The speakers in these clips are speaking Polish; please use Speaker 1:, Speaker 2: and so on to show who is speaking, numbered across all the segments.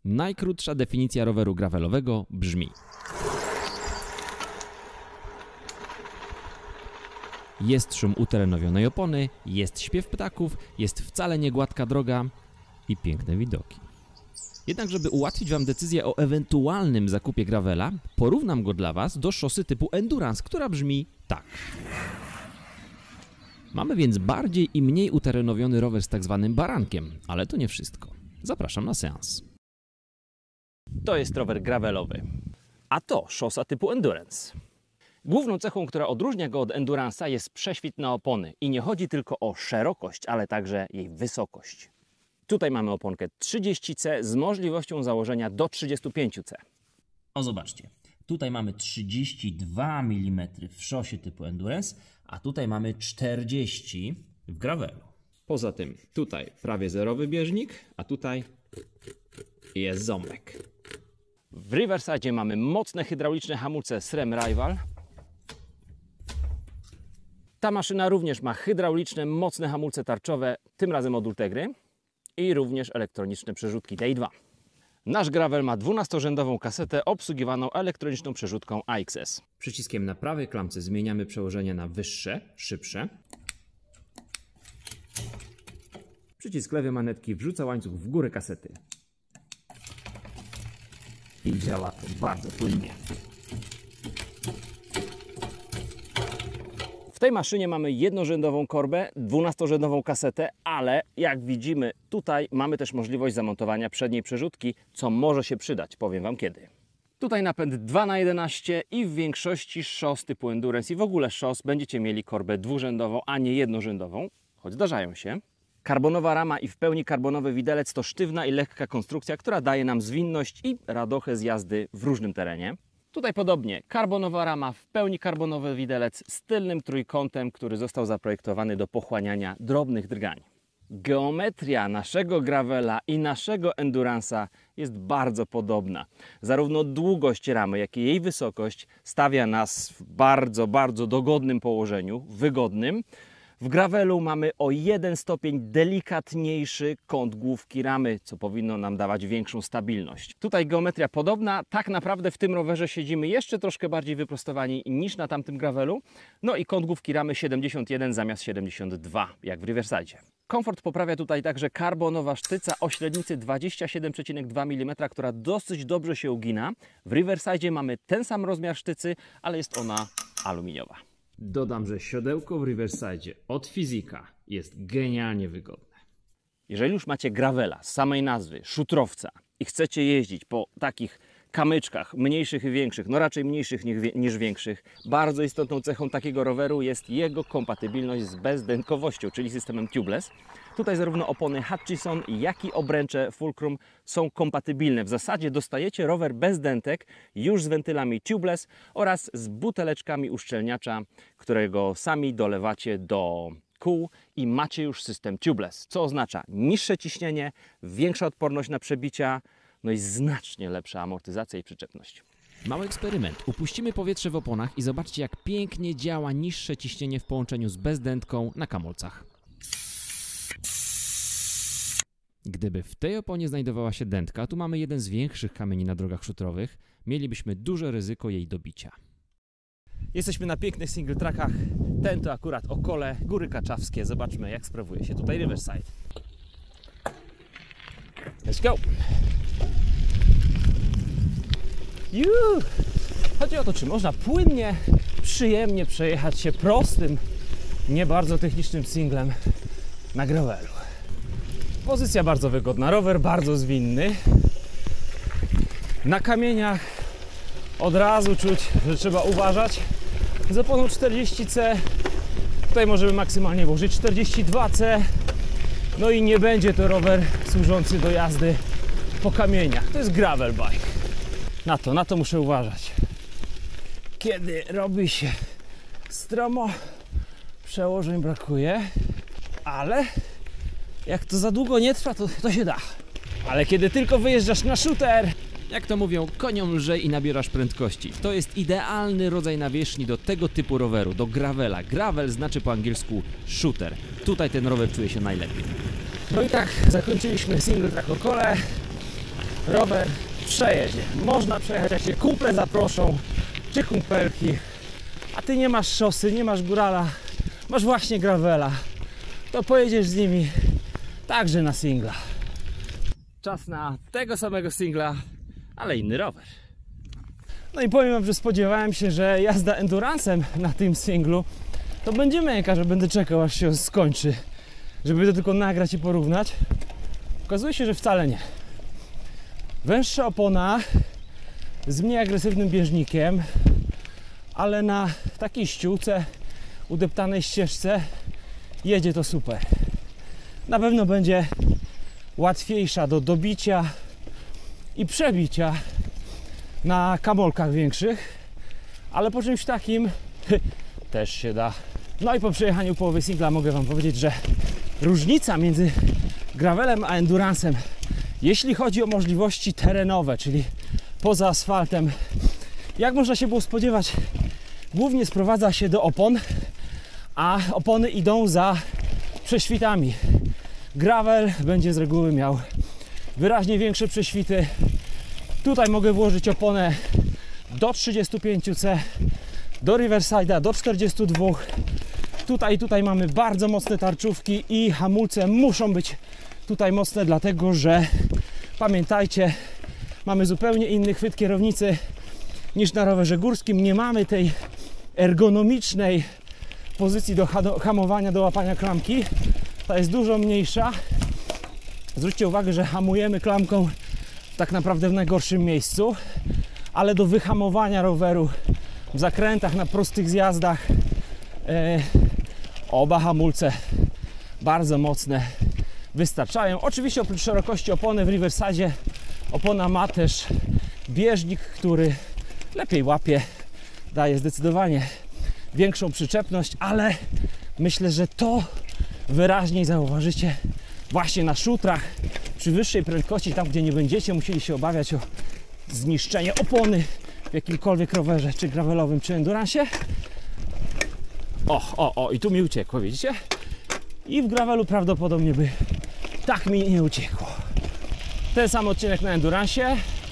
Speaker 1: Najkrótsza definicja roweru gravelowego brzmi: jest szum uterenowionej opony, jest śpiew ptaków, jest wcale nie gładka droga i piękne widoki. Jednak żeby ułatwić Wam decyzję o ewentualnym zakupie gravela, porównam go dla Was do szosy typu Endurance, która brzmi tak. Mamy więc bardziej i mniej uterenowiony rower z tak zwanym barankiem, ale to nie wszystko. Zapraszam na seans. To jest rower gravelowy, a to szosa typu Endurance. Główną cechą, która odróżnia go od Endurance'a, jest prześwit na opony i nie chodzi tylko o szerokość, ale także jej wysokość. Tutaj mamy oponkę 30C z możliwością założenia do 35C.
Speaker 2: O, zobaczcie. Tutaj mamy 32 mm w szosie typu Endurance, a tutaj mamy 40 w gravelu.
Speaker 1: Poza tym tutaj prawie zerowy bieżnik, a tutaj jest ząbek.
Speaker 2: W Riverside mamy mocne hydrauliczne hamulce SRAM Rival. Ta maszyna również ma hydrauliczne, mocne hamulce tarczowe, tym razem od Ultegry, i również elektroniczne przerzutki Day 2. Nasz gravel ma 12-rzędową kasetę obsługiwaną elektroniczną przerzutką AXS.
Speaker 1: Przyciskiem na prawej klamce zmieniamy przełożenie na wyższe, szybsze. Przycisk lewej manetki wrzuca łańcuch w górę kasety.
Speaker 2: I działa to bardzo płynnie. W tej maszynie mamy jednorzędową korbę, 12-rzędową kasetę, ale jak widzimy tutaj mamy też możliwość zamontowania przedniej przerzutki, co może się przydać, powiem Wam kiedy. Tutaj napęd 2×11 i w większości szos typu Endurance i w ogóle szos będziecie mieli korbę dwurzędową, a nie jednorzędową, choć zdarzają się. Karbonowa rama i w pełni karbonowy widelec to sztywna i lekka konstrukcja, która daje nam zwinność i radochę z jazdy w różnym terenie. Tutaj podobnie, karbonowa rama, w pełni karbonowy widelec z tylnym trójkątem, który został zaprojektowany do pochłaniania drobnych drgań. Geometria naszego gravela i naszego Endurance'a jest bardzo podobna. Zarówno długość ramy, jak i jej wysokość stawia nas w bardzo dogodnym położeniu, wygodnym. W gravelu mamy o 1 stopień delikatniejszy kąt główki ramy, co powinno nam dawać większą stabilność. Tutaj geometria podobna, tak naprawdę w tym rowerze siedzimy jeszcze troszkę bardziej wyprostowani niż na tamtym gravelu. No i kąt główki ramy 71 zamiast 72, jak w Riverside. Komfort poprawia tutaj także karbonowa sztyca o średnicy 27,2 mm, która dosyć dobrze się ugina. W Riverside mamy ten sam rozmiar sztycy, ale jest ona aluminiowa.
Speaker 1: Dodam, że siodełko w Riverside od Fizyka jest genialnie wygodne.
Speaker 2: Jeżeli już macie gravela z samej nazwy, szutrowca i chcecie jeździć po takich kamyczkach mniejszych i większych, no raczej mniejszych niż większych, bardzo istotną cechą takiego roweru jest jego kompatybilność z bezdętkowością, czyli systemem tubeless. Tutaj zarówno opony Hutchison, jak i obręcze Fulcrum są kompatybilne. W zasadzie dostajecie rower bez dętek, już z wentylami tubeless oraz z buteleczkami uszczelniacza, którego sami dolewacie do kół i macie już system tubeless, co oznacza niższe ciśnienie, większa odporność na przebicia, no i znacznie lepsza amortyzacja i przyczepność.
Speaker 1: Mały eksperyment. Upuścimy powietrze w oponach i zobaczcie, jak pięknie działa niższe ciśnienie w połączeniu z bezdętką na kamulcach. Gdyby w tej oponie znajdowała się dętka, tu mamy jeden z większych kamieni na drogach szutrowych, mielibyśmy duże ryzyko jej dobicia.
Speaker 2: Jesteśmy na pięknych single trackach. Ten to akurat Okole, Góry Kaczawskie. Zobaczmy, jak sprawuje się tutaj Riverside. Let's go! Chodzi o to, czy można płynnie, przyjemnie przejechać się prostym, nie bardzo technicznym singlem na gravelu. Pozycja bardzo wygodna, rower bardzo zwinny. Na kamieniach od razu czuć, że trzeba uważać. Z oponą 40C tutaj możemy maksymalnie włożyć 42C. No i nie będzie to rower służący do jazdy po kamieniach. To jest gravel bike. Na to muszę uważać. Kiedy robi się stromo, przełożeń brakuje, ale jak to za długo nie trwa, to się da. Ale kiedy tylko wyjeżdżasz na shooter,
Speaker 1: jak to mówią, koniom lżej i nabierasz prędkości. To jest idealny rodzaj nawierzchni do tego typu roweru, do gravela. Gravel znaczy po angielsku shooter. Tutaj ten rower czuje się najlepiej.
Speaker 2: No i tak zakończyliśmy single track Okole. rower przejedzie. Można przejechać, jak się kumple zaproszą, czy kumpelki, a ty nie masz szosy, nie masz górala, masz właśnie gravela, to pojedziesz z nimi także na singla. Czas na tego samego singla, ale inny rower. No i powiem wam, że spodziewałem się, że jazda endurance'em na tym singlu to będzie męka, że będę czekał, aż się skończy, żeby to tylko nagrać i porównać. Okazuje się, że wcale nie. Węższa opona z mniej agresywnym bieżnikiem, ale na takiej ściółce, udeptanej ścieżce jedzie to super. Na pewno będzie łatwiejsza do dobicia i przebicia na kamolkach większych, ale po czymś takim też się da. No i po przejechaniu połowy singla mogę wam powiedzieć, że różnica między gravelem a endurance'em, jeśli chodzi o możliwości terenowe, czyli poza asfaltem, jak można się było spodziewać, głównie sprowadza się do opon, a opony idą za prześwitami. Gravel będzie z reguły miał wyraźnie większe prześwity. Tutaj mogę włożyć oponę do 35C, do Riverside'a do 42. Tutaj mamy bardzo mocne tarczówki i hamulce muszą być tutaj mocne, dlatego że pamiętajcie, mamy zupełnie inny chwyt kierownicy niż na rowerze górskim. Nie mamy tej ergonomicznej pozycji do hamowania, do łapania klamki. Ta jest dużo mniejsza. Zwróćcie uwagę, że hamujemy klamką tak naprawdę w najgorszym miejscu, ale do wyhamowania roweru w zakrętach, na prostych zjazdach oba hamulce bardzo mocne wystarczają. Oczywiście oprócz szerokości opony w Riverside opona ma też bieżnik, który lepiej łapie, daje zdecydowanie większą przyczepność, ale myślę, że to wyraźniej zauważycie właśnie na szutrach przy wyższej prędkości, tam gdzie nie będziecie musieli się obawiać o zniszczenie opony w jakimkolwiek rowerze, czy gravelowym, czy endurance'ie. I tu mi uciekło, widzicie? I w gravelu prawdopodobnie by tak mi nie uciekło. Ten sam odcinek na endurance'ie.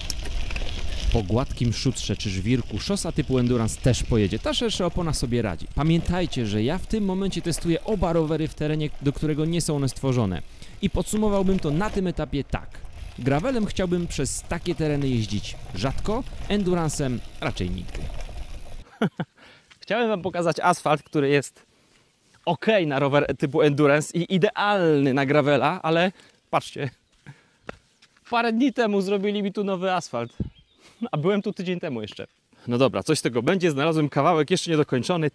Speaker 1: Po gładkim szutrze czy żwirku szosa typu endurance też pojedzie. Ta szersza opona sobie radzi. Pamiętajcie, że ja w tym momencie testuję oba rowery w terenie, do którego nie są one stworzone. I podsumowałbym to na tym etapie tak. Gravelem chciałbym przez takie tereny jeździć rzadko, endurance'em raczej nigdy.
Speaker 2: Chciałem wam pokazać asfalt, który jest ok na rower typu endurance i idealny na gravela, ale patrzcie, parę dni temu zrobili mi tu nowy asfalt, a byłem tu tydzień temu jeszcze. No dobra, coś z tego będzie, znalazłem kawałek jeszcze niedokończony.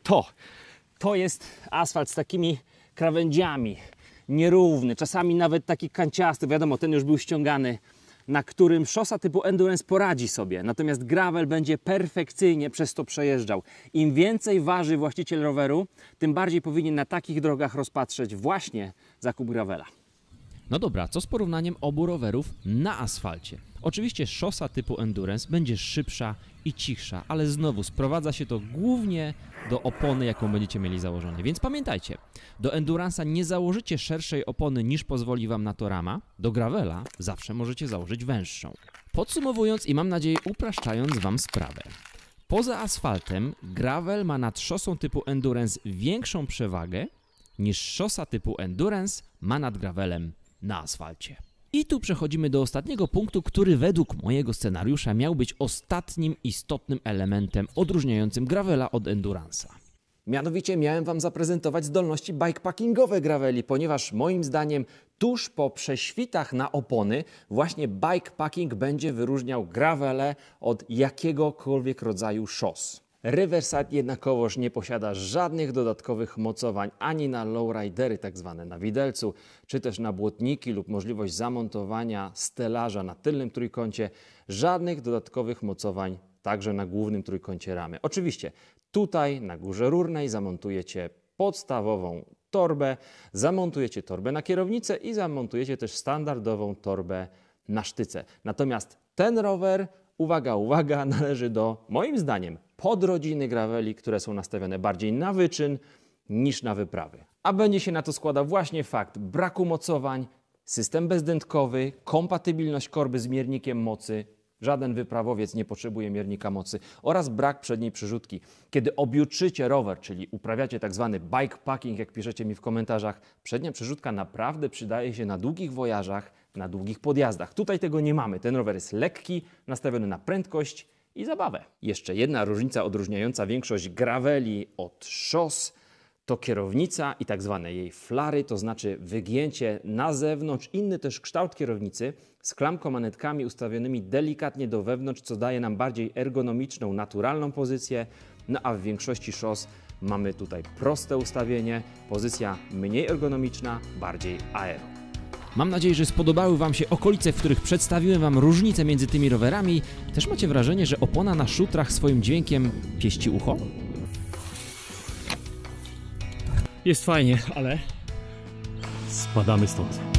Speaker 2: To jest asfalt z takimi krawędziami, nierówny, czasami nawet taki kanciasty, wiadomo, ten już był ściągany, na którym szosa typu endurance poradzi sobie, natomiast gravel będzie perfekcyjnie przez to przejeżdżał. Im więcej waży właściciel roweru, tym bardziej powinien na takich drogach rozpatrzeć właśnie zakup gravela.
Speaker 1: No dobra, co z porównaniem obu rowerów na asfalcie? Oczywiście szosa typu endurance będzie szybsza i cichsza, ale znowu sprowadza się to głównie do opony, jaką będziecie mieli założone. Więc pamiętajcie, do endurance'a nie założycie szerszej opony niż pozwoli wam na to rama, do gravela zawsze możecie założyć węższą. Podsumowując i mam nadzieję upraszczając wam sprawę. Poza asfaltem gravel ma nad szosą typu endurance większą przewagę niż szosa typu endurance ma nad gravelem na asfalcie. I tu przechodzimy do ostatniego punktu, który według mojego scenariusza miał być ostatnim istotnym elementem odróżniającym gravela od endurance'a.
Speaker 2: Mianowicie miałem wam zaprezentować zdolności bikepackingowe graveli, ponieważ moim zdaniem tuż po prześwitach na opony właśnie bikepacking będzie wyróżniał gravele od jakiegokolwiek rodzaju szos. Riverside jednakowoż nie posiada żadnych dodatkowych mocowań ani na lowridery, tak zwane na widelcu, czy też na błotniki lub możliwość zamontowania stelaża na tylnym trójkącie. Żadnych dodatkowych mocowań także na głównym trójkącie ramy. Oczywiście tutaj na górze rurnej zamontujecie podstawową torbę, zamontujecie torbę na kierownicę i zamontujecie też standardową torbę na sztyce. Natomiast ten rower, uwaga, uwaga, należy do, moim zdaniem, podrodziny graveli, które są nastawione bardziej na wyczyn niż na wyprawy. A będzie się na to składał właśnie fakt braku mocowań, System bezdętkowy, kompatybilność korby z miernikiem mocy. Żaden wyprawowiec nie potrzebuje miernika mocy oraz brak przedniej przerzutki. Kiedy objutrzycie rower, czyli uprawiacie tak zwany bikepacking, jak piszecie mi w komentarzach, przednia przerzutka naprawdę przydaje się na długich wojażach, na długich podjazdach. Tutaj tego nie mamy. Ten rower jest lekki, nastawiony na prędkość i zabawę. Jeszcze jedna różnica odróżniająca większość graveli od szos to kierownica i tak zwane jej flary, to znaczy wygięcie na zewnątrz, inny też kształt kierownicy z klamkomanetkami ustawionymi delikatnie do wewnątrz, co daje nam bardziej ergonomiczną, naturalną pozycję, no a w większości szos mamy tutaj proste ustawienie, pozycja mniej ergonomiczna, bardziej aero.
Speaker 1: Mam nadzieję, że spodobały Wam się okolice, w których przedstawiłem Wam różnice między tymi rowerami. Też macie wrażenie, że opona na szutrach swoim dźwiękiem pieści ucho?
Speaker 3: Jest fajnie, ale spadamy stąd.